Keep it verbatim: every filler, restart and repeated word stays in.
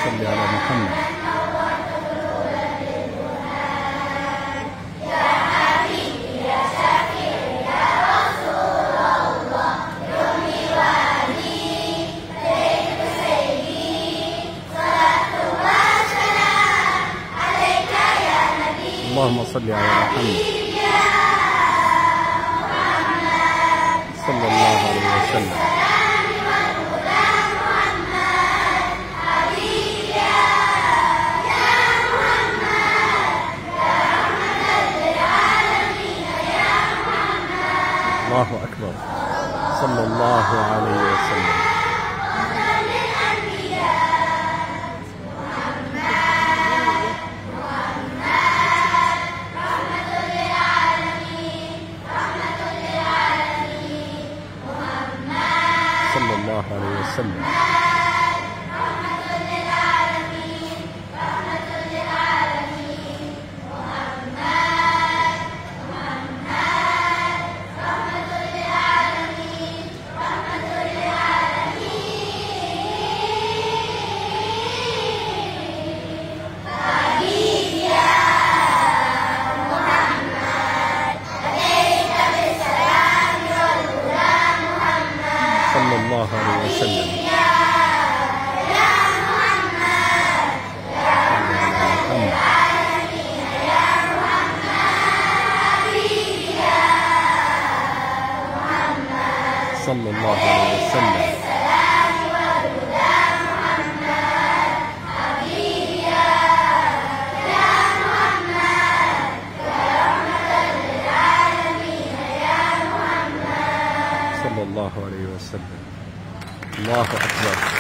صل على محمد. اللهم صل على محمد صلى الله عليه وسلم. الله أكبر صلى الله عليه وسلم. صلى الله عليه وسلم. صلى الله عليه وسلم. صلى الله عليه وسلم. صلى الله عليه وسلم. الله أكبر.